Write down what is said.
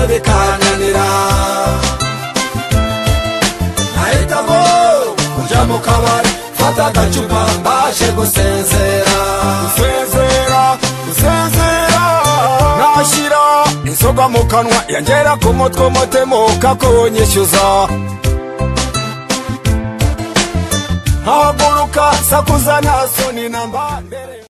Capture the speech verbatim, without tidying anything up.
bikananira nahitamo kuja mu kabari fata agacupa mbashe gusezera gusezera gusezera nashira inzoga mu kanwa yangera ku mutwe umutima ukakunyishyuza haguruka sakuza nta soni namba